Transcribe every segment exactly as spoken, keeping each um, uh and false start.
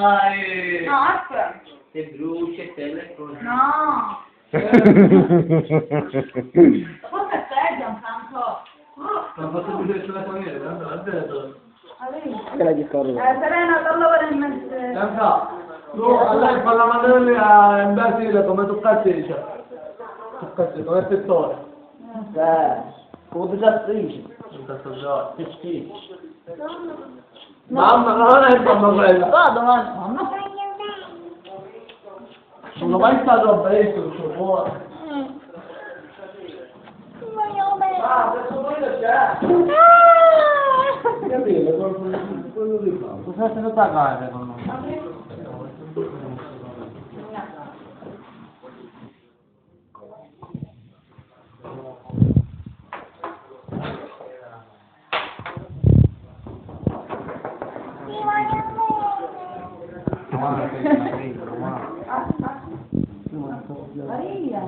Dai! No, aspetta. Se bruci, te le cose. No. Cosa stai, Gianfranco? Non fatto più del sulla famiglia, davvero? Che la discordo? Eh, Serena, torna per il mese. Gianca, tu a lei fa la manella in Brasile come tu cazzi dice. Tu cazzi, come settore. Eh, come disattrice. Non cazzo già. Che schifo. Mamma, non è mamma quella. Vado, vado. Mamma. Non ho mai stato a Brescia, il suo cuore. Ah, adesso quello c'è. Capito, quello di qua. Cosa stai facendo a casa con noi? Maria.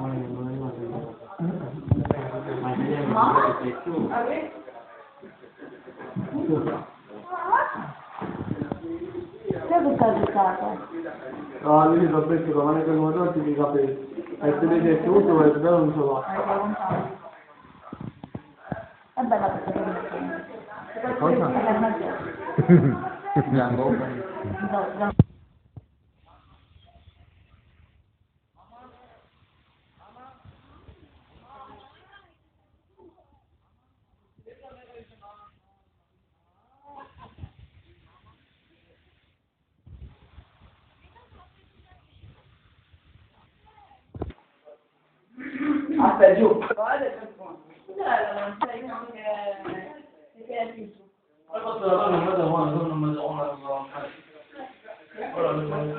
Che è stata? Ah, lì sono preso con la mano con i tutti i capelli. E se vede tutto, è bello non so va. È bella questa formazione. Cosa? È formazione. Bianco? No, no. Aspetta, giù. Guarda che buono. Non sei uno che che è tipo. Ma questo la donna non è buona, non mi do una cosa. Ora non mi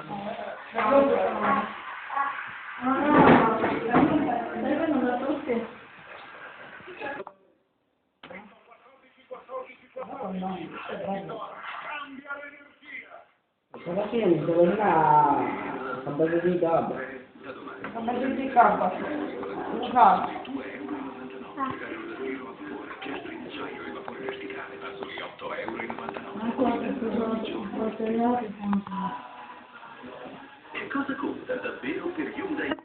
Alla fine mi devo andare a base di gabba. Come di campo. Luca. Che cosa conta davvero per Hyundai?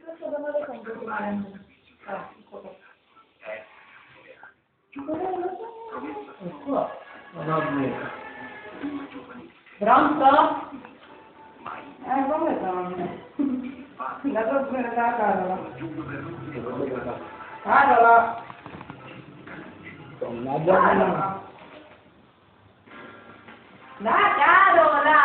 Pronto? Eh, come donne? La tua da Carola. Carola. La giornata. La Carola!